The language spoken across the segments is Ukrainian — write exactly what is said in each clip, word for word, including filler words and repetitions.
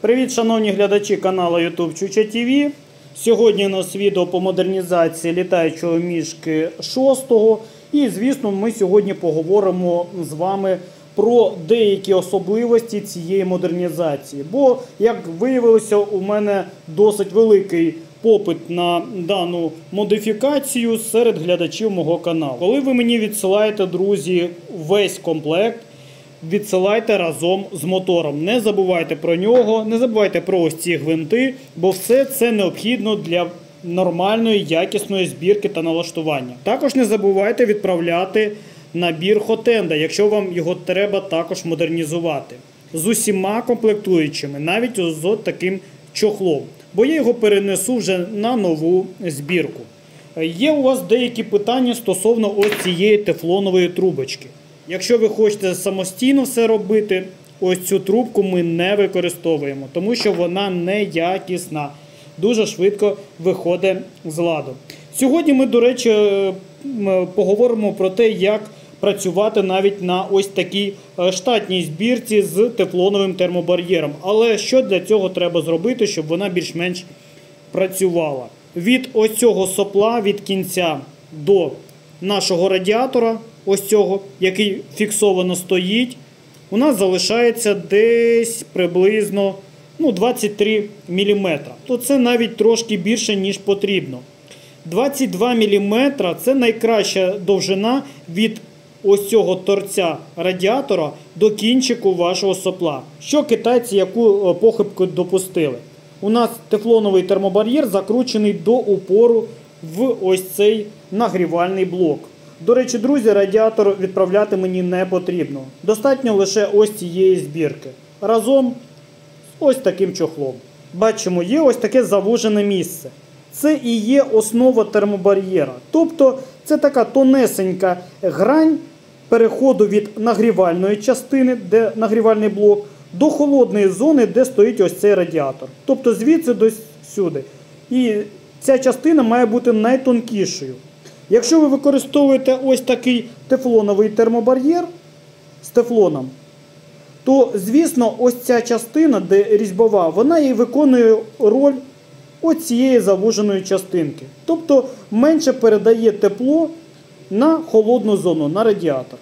Привіт, шановні глядачі каналу YouTube Чуча ТВ. Сьогодні у нас відео по модернізації літаючого мішки шостого. І, звісно, ми сьогодні поговоримо з вами про деякі особливості цієї модернізації. Бо, як виявилося, у мене досить великий попит на дану модифікацію серед глядачів мого каналу. Коли ви мені відсилаєте, друзі, весь комплект, відсилайте разом з мотором. Не забувайте про нього, не забувайте про ось ці гвинти, бо все це необхідно для нормальної, якісної збірки та налаштування. Також не забувайте відправляти набір Хотенда, якщо вам його треба також модернізувати. З усіма комплектуючими, навіть з таким чохлом. Бо я його перенесу вже на нову збірку. Є у вас деякі питання стосовно ось цієї тефлонової трубочки. Якщо ви хочете самостійно все робити, ось цю трубку ми не використовуємо, тому що вона неякісна, дуже швидко виходить з ладу. Сьогодні ми, до речі, поговоримо про те, як працювати навіть на ось такій штатній збірці з тефлоновим термобар'єром. Але що для цього треба зробити, щоб вона більш-менш працювала? Від ось цього сопла, від кінця до нашого радіатора, ось цього, який фіксовано стоїть, у нас залишається десь приблизно ну, двадцять три міліметри. То це навіть трошки більше, ніж потрібно. двадцять два міліметри – це найкраща довжина від ось цього торця радіатора до кінчику вашого сопла. Що китайці яку похибку допустили? У нас тефлоновий термобар'єр закручений до упору в ось цей нагрівальний блок. До речі, друзі, радіатор відправляти мені не потрібно. Достатньо лише ось цієї збірки. Разом з ось таким чохлом. Бачимо, є ось таке завужене місце. Це і є основа термобар'єра. Тобто, це така тонесенька грань переходу від нагрівальної частини, де нагрівальний блок, до холодної зони, де стоїть ось цей радіатор. Тобто, звідси до сюди. І ця частина має бути найтонкішою. Якщо ви використовуєте ось такий тефлоновий термобар'єр з тефлоном, то, звісно, ось ця частина, де різьбова, вона і виконує роль ось цієї завуженої частинки. Тобто, менше передає тепло на холодну зону, на радіатор.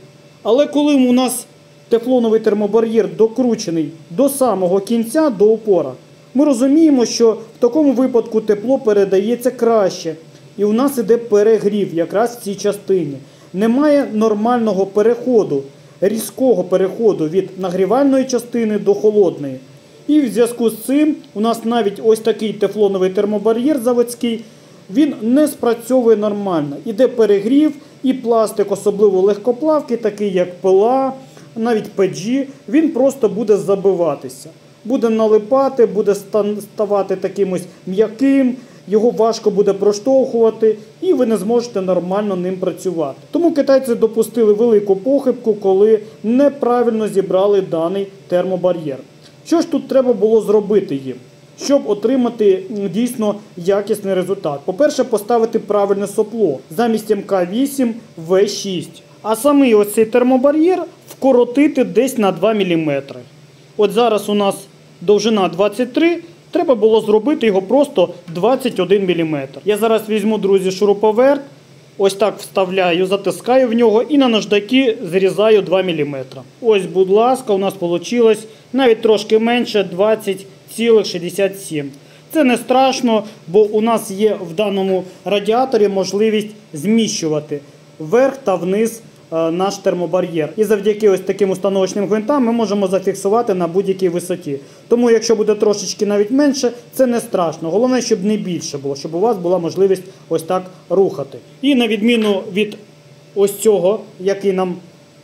Але коли у нас тефлоновий термобар'єр докручений до самого кінця, до опора, ми розуміємо, що в такому випадку тепло передається краще. І у нас іде перегрів якраз в цій частині. Немає нормального переходу, різкого переходу від нагрівальної частини до холодної. І в зв'язку з цим у нас навіть ось такий тефлоновий термобар'єр заводський, він не спрацьовує нормально. Іде перегрів і пластик, особливо легкоплавкий, такий як ПЛА, навіть пі джі, він просто буде забиватися. Буде налипати, буде ставати таким ось м'яким, його важко буде проштовхувати, і ви не зможете нормально ним працювати. Тому китайці допустили велику похибку, коли неправильно зібрали даний термобар'єр. Що ж тут треба було зробити їм, щоб отримати дійсно якісний результат? По-перше, поставити правильне сопло замість ем ка вісім ве шість. А самий ось цей термобар'єр вкоротити десь на два міліметри. От зараз у нас довжина двадцять три, треба було зробити його просто двадцять один міліметр. Я зараз візьму, друзі, шуруповерт, ось так вставляю, затискаю в нього і на наждаки зрізаю два міліметри. Ось, будь ласка, у нас вийшло навіть трошки менше, двадцять цілих шістдесят сім. Це не страшно, бо у нас є в даному радіаторі можливість зміщувати вверх та вниз наш термобар'єр. І завдяки ось таким установочним гвинтам ми можемо зафіксувати на будь-якій висоті. Тому якщо буде трошечки навіть менше, це не страшно. Головне, щоб не більше було, щоб у вас була можливість ось так рухати. І на відміну від ось цього, який нам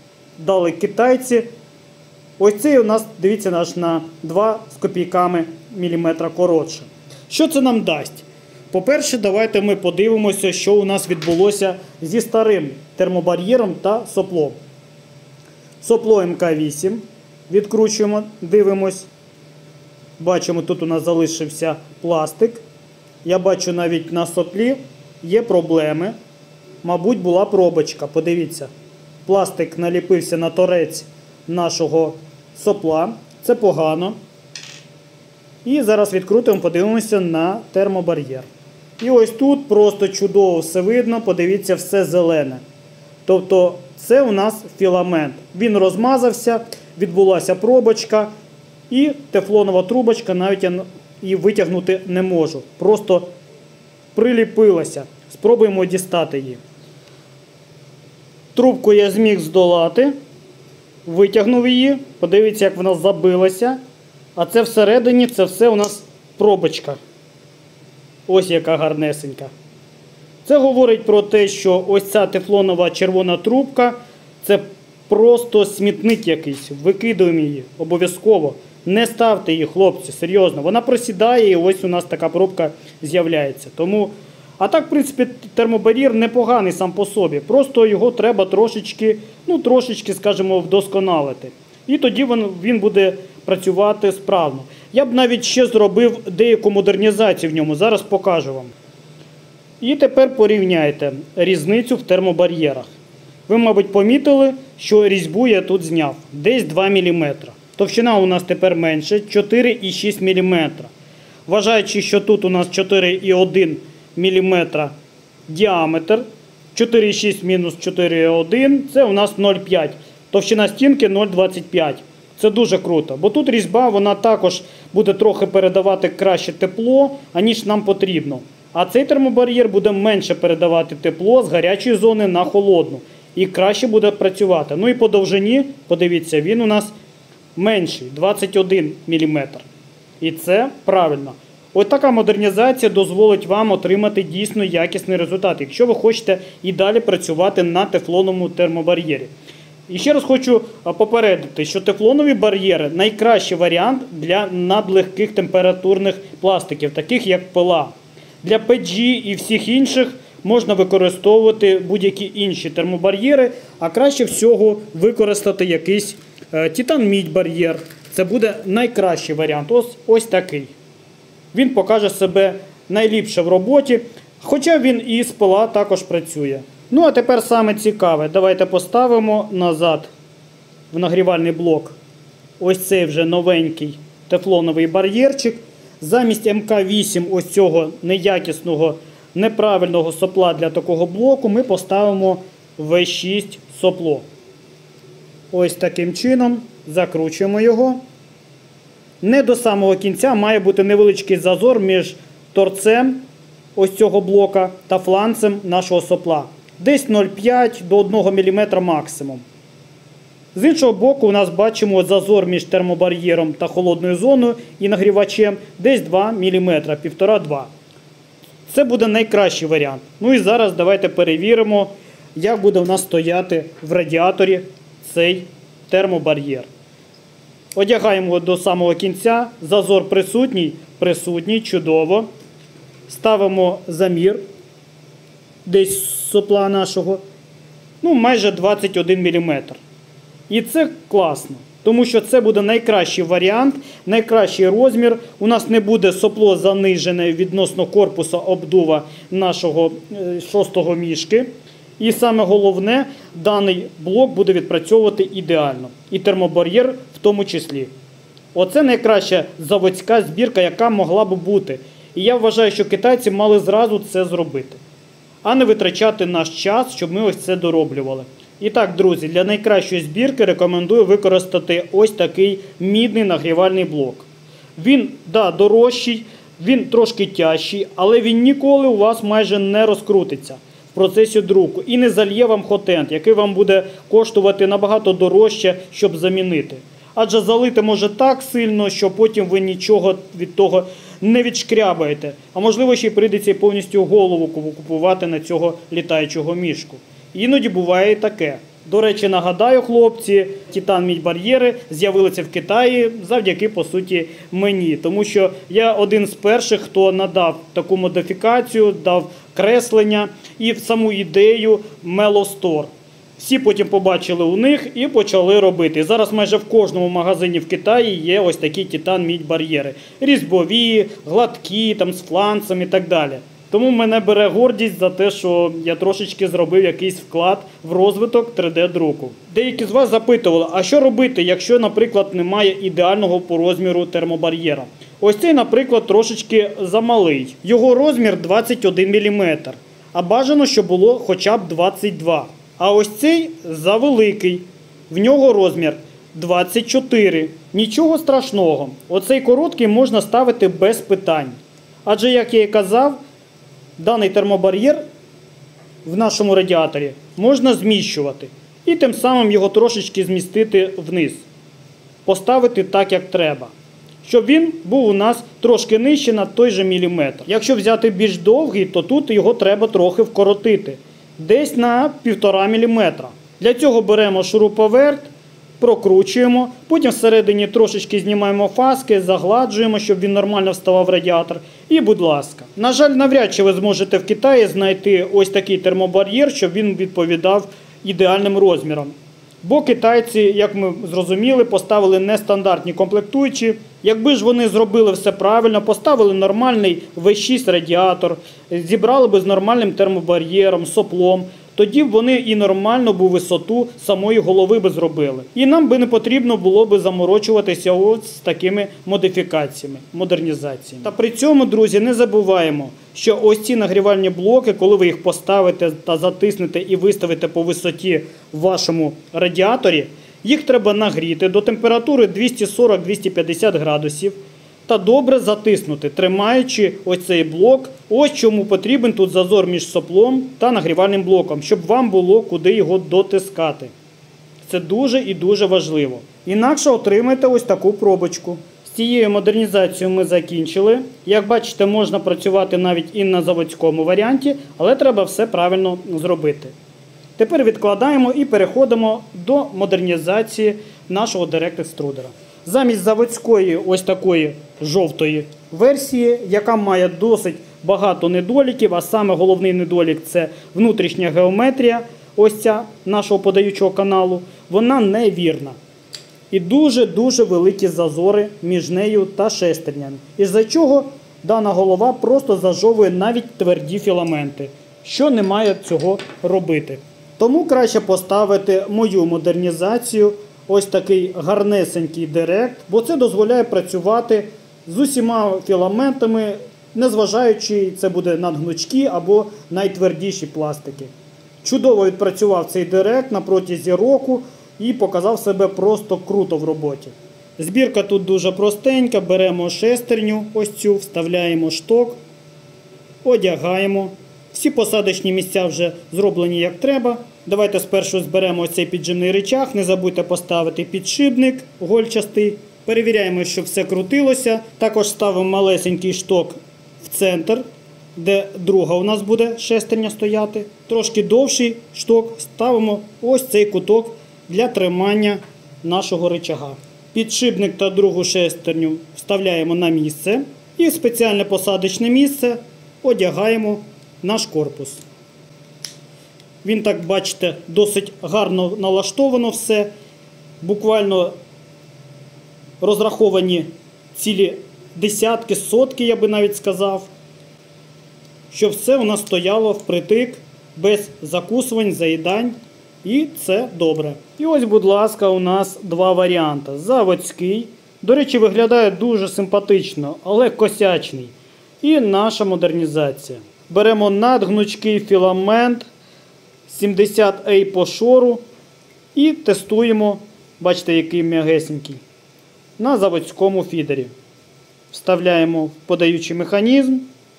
дали китайці, ось цей у нас, дивіться, наш на два з копійками міліметра коротше. Що це нам дасть? По-перше, давайте ми подивимося, що у нас відбулося зі старим термобар'єром та соплом. Сопло ем ка вісім. Відкручуємо, дивимось. Бачимо, тут у нас залишився пластик. Я бачу, навіть на соплі є проблеми. Мабуть, була пробочка. Подивіться, пластик наліпився на торець нашого сопла. Це погано. І зараз відкрутимо, подивимося на термобар'єр. І ось тут просто чудово все видно, подивіться, все зелене. Тобто це у нас філамент. Він розмазався, відбулася пробочка і тефлонова трубочка, навіть я її витягнути не можу. Просто приліпилася. Спробуємо дістати її. Трубку я зміг здолати, витягнув її, подивіться, як вона забилася. А це всередині, це все у нас пробочка. Ось яка гарнесенька. Це говорить про те, що ось ця тефлонова червона трубка, це просто смітник якийсь. Викидуємо її обов'язково. Не ставте її, хлопці, серйозно. Вона просідає і ось у нас така пробка з'являється. Тому, а так, в принципі, термобар'єр непоганий сам по собі. Просто його треба трошечки, ну трошечки, скажімо, вдосконалити. І тоді він, він буде працювати справно. Я б навіть ще зробив деяку модернізацію в ньому, зараз покажу вам. І тепер порівняйте різницю в термобар'єрах. Ви, мабуть, помітили, що різьбу я тут зняв, десь два міліметри. Товщина у нас тепер менше, чотири і шість міліметра. Вважаючи, що тут у нас чотири і один міліметра діаметр, чотири і шість мінус чотири і один, це у нас нуль цілих п'ять. Товщина стінки нуль цілих двадцять п'ять. Це дуже круто, бо тут різьба, вона також буде трохи передавати краще тепло, аніж нам потрібно. А цей термобар'єр буде менше передавати тепло з гарячої зони на холодну. І краще буде працювати. Ну і по довжині, подивіться, він у нас менший, двадцять один міліметр. І це правильно. Ось така модернізація дозволить вам отримати дійсно якісний результат, якщо ви хочете і далі працювати на тефлоновому термобар'єрі. І ще раз хочу попередити, що тефлонові бар'єри – найкращий варіант для надлегких температурних пластиків, таких як пила. Для пі джі і всіх інших можна використовувати будь-які інші термобар'єри, а краще всього використати якийсь е, титан-мідь бар'єр. Це буде найкращий варіант. Ось, ось такий. Він покаже себе найліпше в роботі, хоча він і з пила також працює. Ну а тепер саме цікаве. Давайте поставимо назад в нагрівальний блок ось цей вже новенький тефлоновий бар'єрчик. Замість ем ка вісім ось цього неякісного, неправильного сопла для такого блоку ми поставимо ве шість сопло. Ось таким чином закручуємо його. Не до самого кінця має бути невеличкий зазор між торцем ось цього блока та фланцем нашого сопла. Десь нуль цілих п'ять до одного міліметра максимум. З іншого боку у нас бачимо зазор між термобар'єром та холодною зоною і нагрівачем десь два міліметри, півтора-два. Це буде найкращий варіант. Ну і зараз давайте перевіримо, як буде у нас стояти в радіаторі цей термобар'єр. Одягаємо до самого кінця, зазор присутній, присутній, чудово. Ставимо замір десь з сопла нашого, ну майже двадцять один міліметр. І це класно, тому що це буде найкращий варіант, найкращий розмір. У нас не буде сопло занижене відносно корпуса обдува нашого шостого мішки. І саме головне, даний блок буде відпрацьовувати ідеально. І термобар'єр в тому числі. Оце найкраща заводська збірка, яка могла б бути. І я вважаю, що китайці мали зразу це зробити. А не витрачати наш час, щоб ми ось це дороблювали. І так, друзі, для найкращої збірки рекомендую використати ось такий мідний нагрівальний блок. Він, да, дорожчий, він трошки тяжчий, але він ніколи у вас майже не розкрутиться в процесі друку. І не зальє вам хотент, який вам буде коштувати набагато дорожче, щоб замінити. Адже залити може так сильно, що потім ви нічого від того не відшкрябаєте. А можливо, ще й прийдеться повністю голову купувати на цього літаючого мішку. Іноді буває і таке. До речі, нагадаю, хлопці, титан-мідь бар'єри з'явилися в Китаї завдяки, по суті, мені. Тому що я один з перших, хто надав таку модифікацію, дав креслення і саму ідею Мелостор. Всі потім побачили у них і почали робити. Зараз майже в кожному магазині в Китаї є ось такі титан-мідь бар'єри. Різьбові, гладкі, там, з фланцем і так далі. Тому мене бере гордість за те, що я трошечки зробив якийсь вклад в розвиток три де друку. Деякі з вас запитували, а що робити, якщо, наприклад, немає ідеального по розміру термобар'єра? Ось цей, наприклад, трошечки замалий. Його розмір двадцять один міліметр, а бажано, щоб було хоча б двадцять два. А ось цей завеликий. В нього розмір двадцять чотири. Нічого страшного. Оцей короткий можна ставити без питань. Адже, як я і казав, даний термобар'єр в нашому радіаторі можна зміщувати. І тим самим його трошечки змістити вниз. Поставити так, як треба. Щоб він був у нас трошки нижче на той же міліметр. Якщо взяти більш довгий, то тут його треба трохи вкоротити. Десь на півтора міліметра. Для цього беремо шуруповерт, прокручуємо, потім всередині трошечки знімаємо фаски, загладжуємо, щоб він нормально вставав в радіатор. І, будь ласка. На жаль, навряд чи ви зможете в Китаї знайти ось такий термобар'єр, щоб він відповідав ідеальним розмірам. Бо китайці, як ми зрозуміли, поставили нестандартні комплектуючі. Якби ж вони зробили все правильно, поставили нормальний ве шість радіатор, зібрали би з нормальним термобар'єром, соплом, тоді б вони і нормальну б висоту самої голови би зробили. І нам би не потрібно було би заморочуватися ось з такими модифікаціями, модернізаціями. Та при цьому, друзі, не забуваємо, що ось ці нагрівальні блоки, коли ви їх поставите та затиснете і виставите по висоті в вашому радіаторі, їх треба нагріти до температури двісті сорок - двісті п'ятдесят градусів та добре затиснути, тримаючи ось цей блок. Ось чому потрібен тут зазор між соплом та нагрівальним блоком, щоб вам було куди його дотискати. Це дуже і дуже важливо. Інакше отримаєте ось таку пробочку. З цією модернізацією ми закінчили. Як бачите, можна працювати навіть і на заводському варіанті, але треба все правильно зробити. Тепер відкладаємо і переходимо до модернізації нашого директ-екструдера. Замість заводської ось такої жовтої версії, яка має досить багато недоліків, а саме головний недолік – це внутрішня геометрія ось ця нашого подаючого каналу, вона невірна. І дуже-дуже великі зазори між нею та шестернями. Із-за чого дана голова просто зажовує навіть тверді філаменти, що не має цього робити. Тому краще поставити мою модернізацію, ось такий гарнесенький директ, бо це дозволяє працювати з усіма філаментами, незважаючи, це буде надгнучкі або найтвердіші пластики. Чудово відпрацював цей директ на протязі року і показав себе просто круто в роботі. Збірка тут дуже простенька, беремо шестерню, ось цю, вставляємо шток, одягаємо. Всі посадочні місця вже зроблені як треба. Давайте спершу зберемо ось цей піджимний рычаг, не забудьте поставити підшипник гольчастий. Перевіряємо, щоб все крутилося. Також ставимо малесенький шток в центр, де друга у нас буде шестерня стояти. Трошки довший шток ставимо ось цей куток для тримання нашого рычага. Підшипник та другу шестерню вставляємо на місце і в спеціальне посадочне місце одягаємо наш корпус. Він, так бачите, досить гарно налаштовано все. Буквально розраховані цілі десятки, сотки, я би навіть сказав, щоб все у нас стояло впритик, без закусувань, заїдань. І це добре. І ось, будь ласка, у нас два варіанти. Заводський. До речі, виглядає дуже симпатично, але косячний. І наша модернізація. Беремо надгнучкий філамент сімдесят ей по шору і тестуємо, бачите, який м'ягесенький, на заводському фідері. Вставляємо в подаючий механізм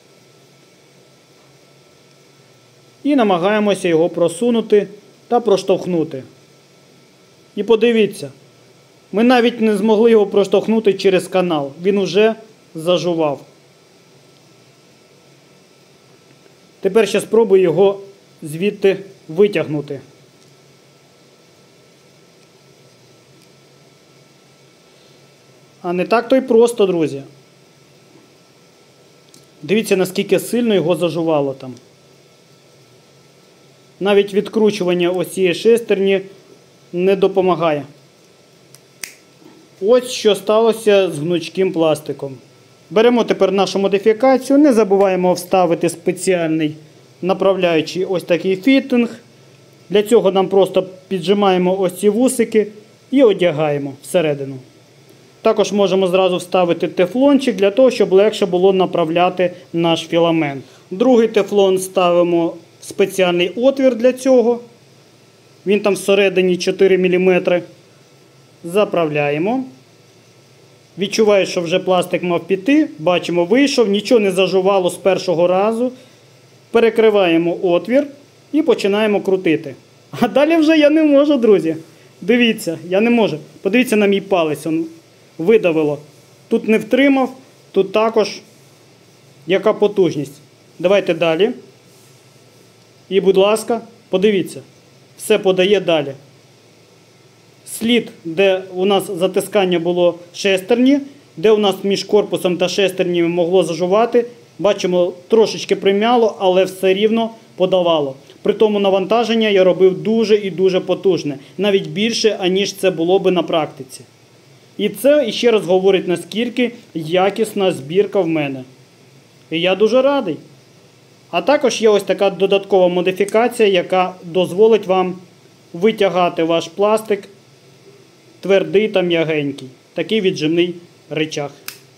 і намагаємося його просунути та проштовхнути. І подивіться, ми навіть не змогли його проштовхнути через канал, він уже зажував. Тепер ще спробую його звідти витягнути. А не так то й просто, друзі. Дивіться, наскільки сильно його зажувало там. Навіть відкручування ось цієї шестерні не допомагає. Ось що сталося з гнучким пластиком. Беремо тепер нашу модифікацію, не забуваємо вставити спеціальний направляючий ось такий фітинг. Для цього нам просто піджимаємо ось ці вусики і одягаємо всередину. Також можемо зразу вставити тефлончик для того, щоб легше було направляти наш філамент. Другий тефлон ставимо в спеціальний отвір для цього. Він там всередині чотири міліметри. Заправляємо. Відчуваю, що вже пластик мав піти. Бачимо, вийшов, нічого не зажувало з першого разу. Перекриваємо отвір і починаємо крутити. А далі вже я не можу, друзі. Дивіться, я не можу. Подивіться на мій палець, він видавило. Тут не втримав, тут також яка потужність. Давайте далі. І, будь ласка, подивіться. Все подає далі. Слід, де у нас затискання було шестерні, де у нас між корпусом та шестернями могло зажувати, бачимо, трошечки прим'яло, але все рівно подавало. При тому навантаження я робив дуже і дуже потужне. Навіть більше, аніж це було би на практиці. І це іще раз говорить, наскільки якісна збірка в мене. І я дуже радий. А також є ось така додаткова модифікація, яка дозволить вам витягати ваш пластик твердий та м'ягенький. Такий віджимний ричаг.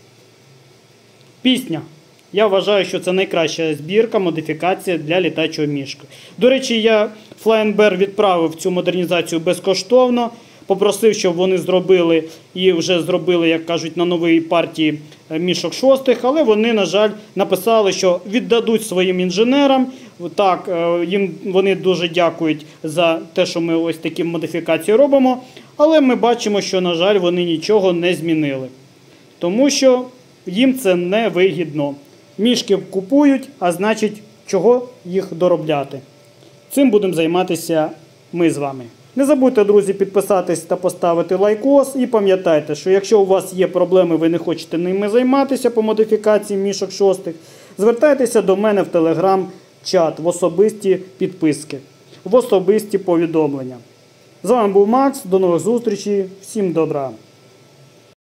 Пісня. Я вважаю, що це найкраща збірка, модифікація для літачого мішки. До речі, я Flying Bear відправив цю модернізацію безкоштовно. Попросив, щоб вони зробили і вже зробили, як кажуть, на новій партії мішок шостих, але вони, на жаль, написали, що віддадуть своїм інженерам. Так, їм вони дуже дякують за те, що ми ось такі модифікації робимо, але ми бачимо, що, на жаль, вони нічого не змінили. Тому що їм це не вигідно. Мішки купують, а значить, чого їх доробляти. Цим будемо займатися ми з вами. Не забудьте, друзі, підписатись та поставити лайкос. І пам'ятайте, що якщо у вас є проблеми, ви не хочете ними займатися по модифікації мішок шостих, звертайтеся до мене в телеграм-чат, в особисті підписки, в особисті повідомлення. З вами був Макс, до нових зустрічей, всім добра!